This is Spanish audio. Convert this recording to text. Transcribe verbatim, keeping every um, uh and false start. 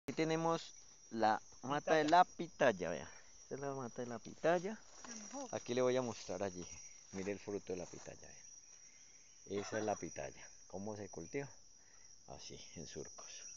Aquí tenemos la mata de la pitaya, vea. Esta es la mata de la pitaya. Aquí le voy a mostrar allí. Mire el fruto de la pitaya, vea. Esa es la pitaya. ¿Cómo se cultiva? Así, en surcos.